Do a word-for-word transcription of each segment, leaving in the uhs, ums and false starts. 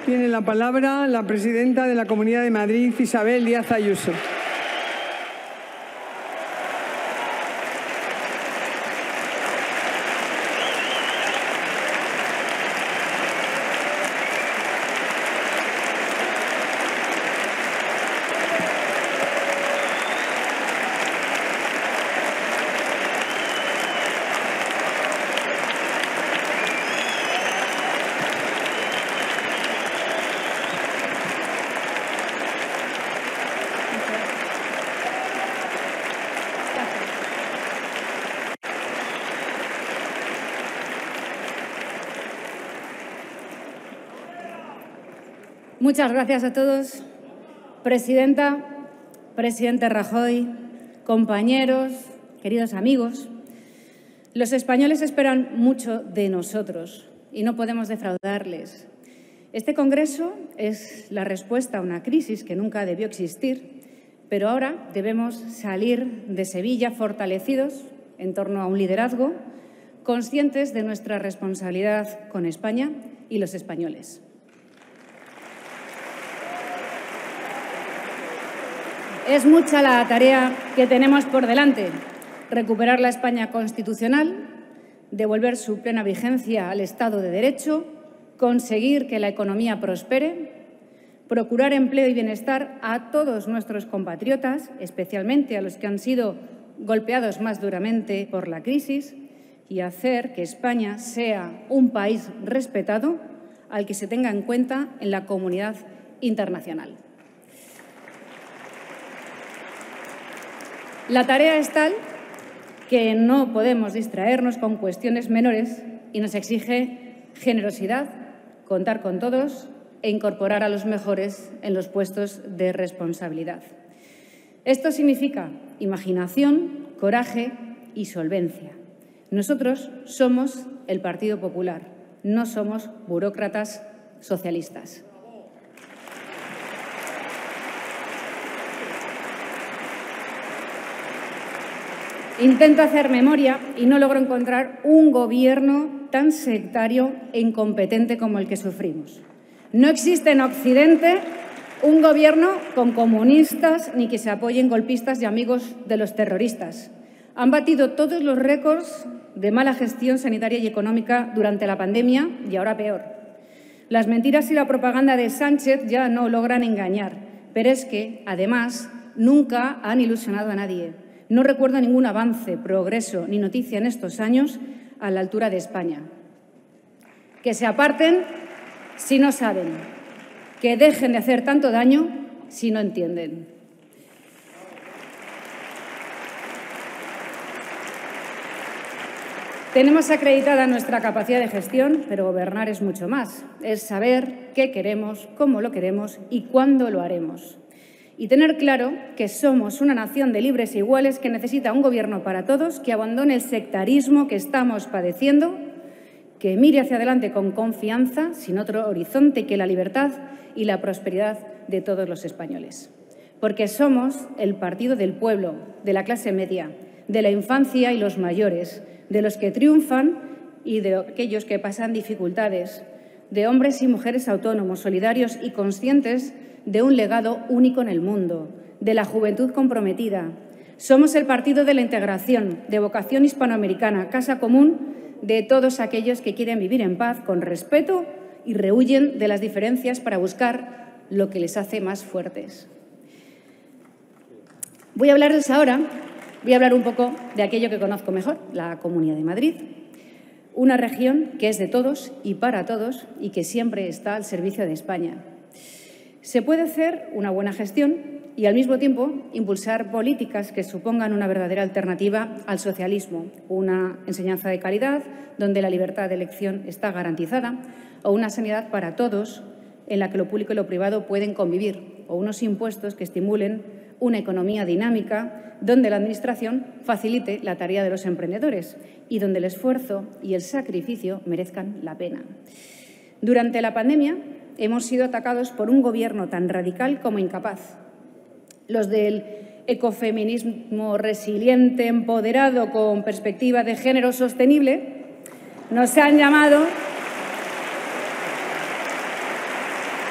Tiene la palabra la presidenta de la Comunidad de Madrid, Isabel Díaz Ayuso. Muchas gracias a todos. Presidenta, presidente Rajoy, compañeros, queridos amigos. Los españoles esperan mucho de nosotros y no podemos defraudarles. Este Congreso es la respuesta a una crisis que nunca debió existir, pero ahora debemos salir de Sevilla fortalecidos en torno a un liderazgo, conscientes de nuestra responsabilidad con España y los españoles. Es mucha la tarea que tenemos por delante. Recuperar la España constitucional, devolver su plena vigencia al Estado de Derecho, conseguir que la economía prospere, procurar empleo y bienestar a todos nuestros compatriotas, especialmente a los que han sido golpeados más duramente por la crisis, y hacer que España sea un país respetado al que se tenga en cuenta en la comunidad internacional. La tarea es tal que no podemos distraernos con cuestiones menores y nos exige generosidad, contar con todos e incorporar a los mejores en los puestos de responsabilidad. Esto significa imaginación, coraje y solvencia. Nosotros somos el Partido Popular, no somos burócratas socialistas. Intento hacer memoria y no logro encontrar un gobierno tan sectario e incompetente como el que sufrimos. No existe en Occidente un gobierno con comunistas ni que se apoyen golpistas y amigos de los terroristas. Han batido todos los récords de mala gestión sanitaria y económica durante la pandemia y ahora peor. Las mentiras y la propaganda de Sánchez ya no logran engañar, pero es que, además, nunca han ilusionado a nadie. No recuerdo ningún avance, progreso ni noticia en estos años a la altura de España. Que se aparten si no saben, que dejen de hacer tanto daño si no entienden. Tenemos acreditada nuestra capacidad de gestión, pero gobernar es mucho más. Es saber qué queremos, cómo lo queremos y cuándo lo haremos. Y tener claro que somos una nación de libres e iguales que necesita un gobierno para todos, que abandone el sectarismo que estamos padeciendo, que mire hacia adelante con confianza, sin otro horizonte que la libertad y la prosperidad de todos los españoles. Porque somos el partido del pueblo, de la clase media, de la infancia y los mayores, de los que triunfan y de aquellos que pasan dificultades, de hombres y mujeres autónomos, solidarios y conscientes de un legado único en el mundo, de la juventud comprometida. Somos el partido de la integración, de vocación hispanoamericana, casa común de todos aquellos que quieren vivir en paz, con respeto y rehuyen de las diferencias para buscar lo que les hace más fuertes. Voy a hablarles ahora, voy a hablar un poco de aquello que conozco mejor, la Comunidad de Madrid, una región que es de todos y para todos y que siempre está al servicio de España. Se puede hacer una buena gestión y, al mismo tiempo, impulsar políticas que supongan una verdadera alternativa al socialismo, una enseñanza de calidad donde la libertad de elección está garantizada, o una sanidad para todos en la que lo público y lo privado pueden convivir, o unos impuestos que estimulen una economía dinámica donde la Administración facilite la tarea de los emprendedores y donde el esfuerzo y el sacrificio merezcan la pena. Durante la pandemia hemos sido atacados por un gobierno tan radical como incapaz. Los del ecofeminismo resiliente, empoderado, con perspectiva de género sostenible, nos han llamado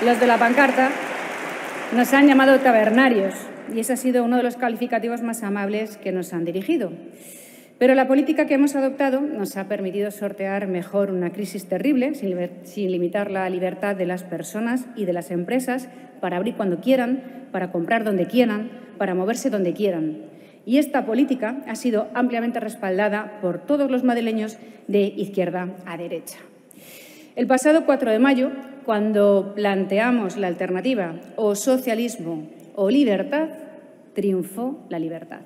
los de la pancarta nos han llamado tabernarios y ese ha sido uno de los calificativos más amables que nos han dirigido. Pero la política que hemos adoptado nos ha permitido sortear mejor una crisis terrible, sin, sin limitar la libertad de las personas y de las empresas para abrir cuando quieran, para comprar donde quieran, para moverse donde quieran. Y esta política ha sido ampliamente respaldada por todos los madrileños de izquierda a derecha. El pasado cuatro de mayo, cuando planteamos la alternativa o socialismo o libertad, triunfó la libertad.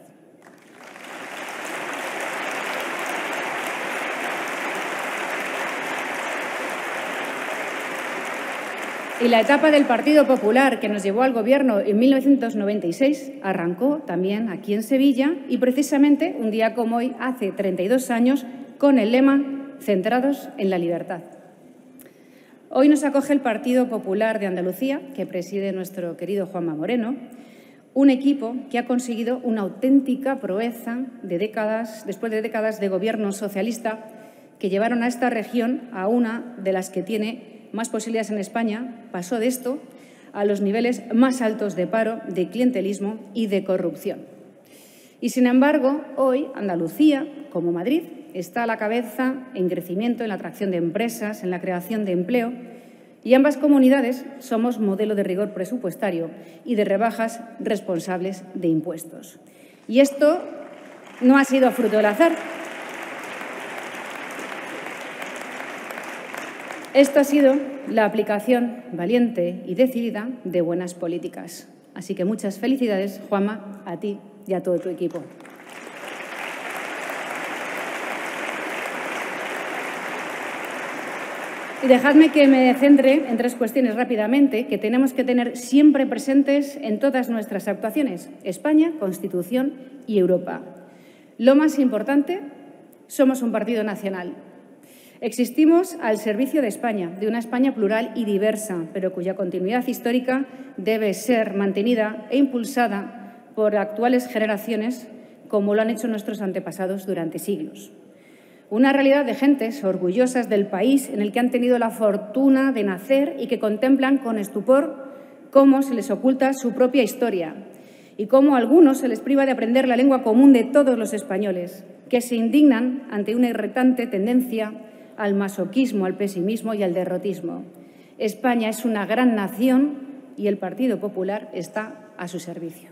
Y la etapa del Partido Popular que nos llevó al Gobierno en mil novecientos noventa y seis arrancó también aquí en Sevilla y precisamente un día como hoy, hace treinta y dos años, con el lema «Centrados en la libertad». Hoy nos acoge el Partido Popular de Andalucía, que preside nuestro querido Juanma Moreno, un equipo que ha conseguido una auténtica proeza de décadas, después de décadas de gobierno socialista que llevaron a esta región a una de las que tiene más posibilidades en España, pasó de esto a los niveles más altos de paro, de clientelismo y de corrupción. Y, sin embargo, hoy Andalucía, como Madrid, está a la cabeza en crecimiento, en la atracción de empresas, en la creación de empleo, y ambas comunidades somos modelo de rigor presupuestario y de rebajas responsables de impuestos. Y esto no ha sido fruto del azar. Esto ha sido la aplicación valiente y decidida de buenas políticas. Así que muchas felicidades, Juanma, a ti y a todo tu equipo. Y dejadme que me centre en tres cuestiones rápidamente que tenemos que tener siempre presentes en todas nuestras actuaciones: España, Constitución y Europa. Lo más importante, somos un partido nacional. Existimos al servicio de España, de una España plural y diversa, pero cuya continuidad histórica debe ser mantenida e impulsada por actuales generaciones, como lo han hecho nuestros antepasados durante siglos. Una realidad de gentes orgullosas del país en el que han tenido la fortuna de nacer y que contemplan con estupor cómo se les oculta su propia historia y cómo a algunos se les priva de aprender la lengua común de todos los españoles, que se indignan ante una irritante tendencia al masoquismo, al pesimismo y al derrotismo. España es una gran nación y el Partido Popular está a su servicio.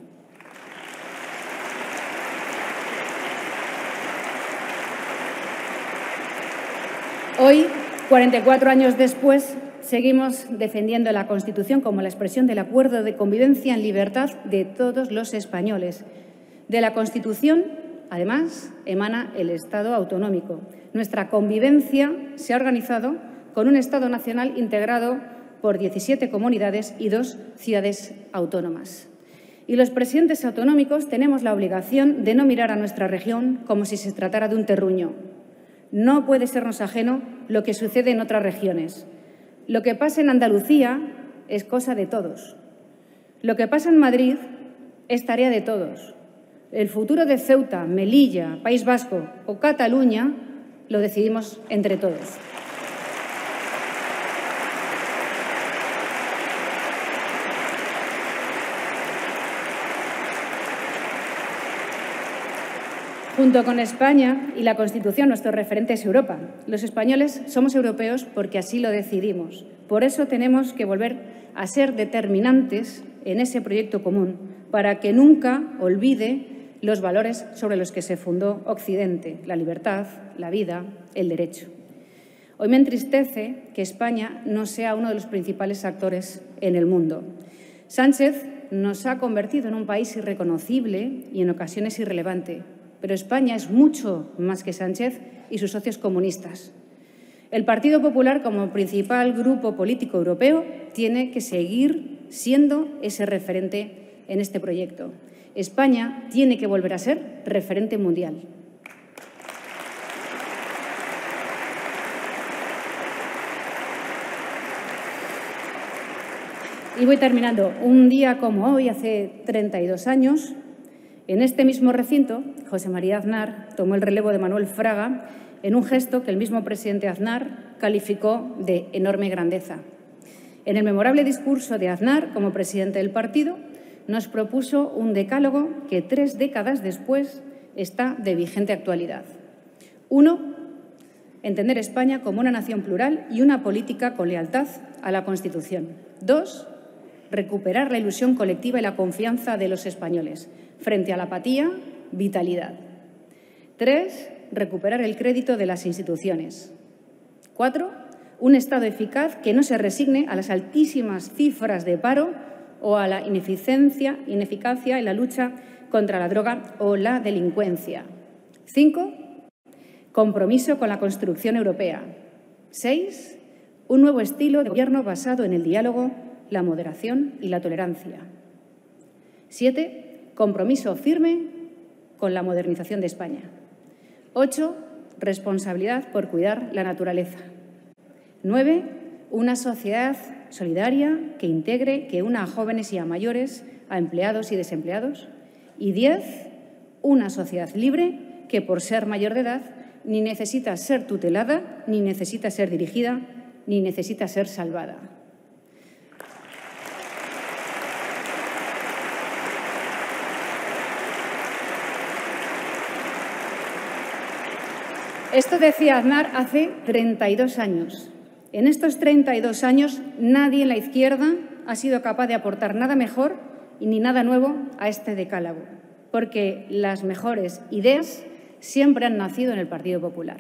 Hoy, cuarenta y cuatro años después, seguimos defendiendo la Constitución como la expresión del acuerdo de convivencia en libertad de todos los españoles. De la Constitución, además, emana el Estado autonómico. Nuestra convivencia se ha organizado con un Estado nacional integrado por diecisiete comunidades y dos ciudades autónomas. Y los presidentes autonómicos tenemos la obligación de no mirar a nuestra región como si se tratara de un terruño. No puede sernos ajeno lo que sucede en otras regiones. Lo que pasa en Andalucía es cosa de todos. Lo que pasa en Madrid es tarea de todos. El futuro de Ceuta, Melilla, País Vasco o Cataluña lo decidimos entre todos. Junto con España y la Constitución, nuestro referente es Europa. Los españoles somos europeos porque así lo decidimos. Por eso tenemos que volver a ser determinantes en ese proyecto común, para que nunca olvide los valores sobre los que se fundó Occidente: la libertad, la vida, el derecho. Hoy me entristece que España no sea uno de los principales actores en el mundo. Sánchez nos ha convertido en un país irreconocible y en ocasiones irrelevante. Pero España es mucho más que Sánchez y sus socios comunistas. El Partido Popular, como principal grupo político europeo, tiene que seguir siendo ese referente en este proyecto. España tiene que volver a ser referente mundial. Y voy terminando. Un día como hoy, hace treinta y dos años, en este mismo recinto, José María Aznar tomó el relevo de Manuel Fraga en un gesto que el mismo presidente Aznar calificó de enorme grandeza. En el memorable discurso de Aznar, como presidente del partido, nos propuso un decálogo que tres décadas después está de vigente actualidad. Uno, entender España como una nación plural y una política con lealtad a la Constitución. Dos, recuperar la ilusión colectiva y la confianza de los españoles. Frente a la apatía, vitalidad. Tres, recuperar el crédito de las instituciones. Cuatro, un Estado eficaz que no se resigne a las altísimas cifras de paro o a la ineficiencia, ineficacia en la lucha contra la droga o la delincuencia. Cinco, compromiso con la construcción europea. Seis, un nuevo estilo de gobierno basado en el diálogo, la moderación y la tolerancia. Siete, compromiso firme con la modernización de España. Ocho, responsabilidad por cuidar la naturaleza. Nueve, una sociedad solidaria que integre, que una a jóvenes y a mayores, a empleados y desempleados. Y diez, una sociedad libre que, por ser mayor de edad, ni necesita ser tutelada, ni necesita ser dirigida, ni necesita ser salvada. Esto decía Aznar hace treinta y dos años. En estos treinta y dos años, nadie en la izquierda ha sido capaz de aportar nada mejor y ni nada nuevo a este decálogo, porque las mejores ideas siempre han nacido en el Partido Popular.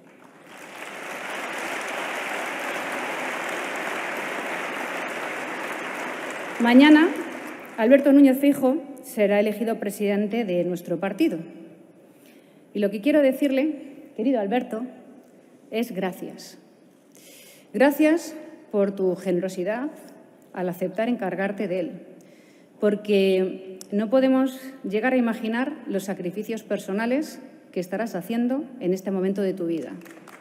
Mañana, Alberto Núñez Feijóo será elegido presidente de nuestro partido. Y lo que quiero decirle, querido Alberto, es gracias. Gracias por tu generosidad al aceptar encargarte de él, porque no podemos llegar a imaginar los sacrificios personales que estarás haciendo en este momento de tu vida.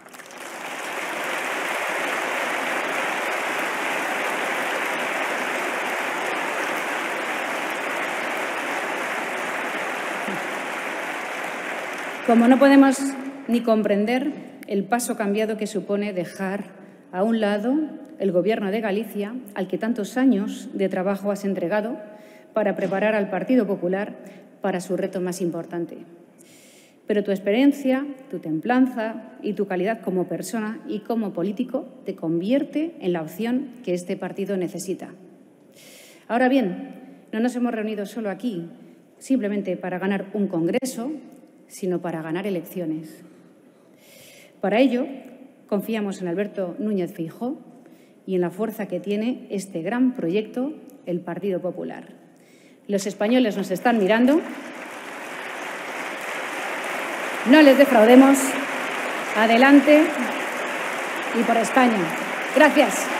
Como no podemos ni comprender el paso cambiado que supone dejar a un lado el Gobierno de Galicia, al que tantos años de trabajo has entregado para preparar al Partido Popular para su reto más importante. Pero tu experiencia, tu templanza y tu calidad como persona y como político te convierte en la opción que este partido necesita. Ahora bien, no nos hemos reunido solo aquí simplemente para ganar un congreso, sino para ganar elecciones. Para ello, confiamos en Alberto Núñez Feijóo y en la fuerza que tiene este gran proyecto, el Partido Popular. Los españoles nos están mirando. No les defraudemos. Adelante y por España. Gracias.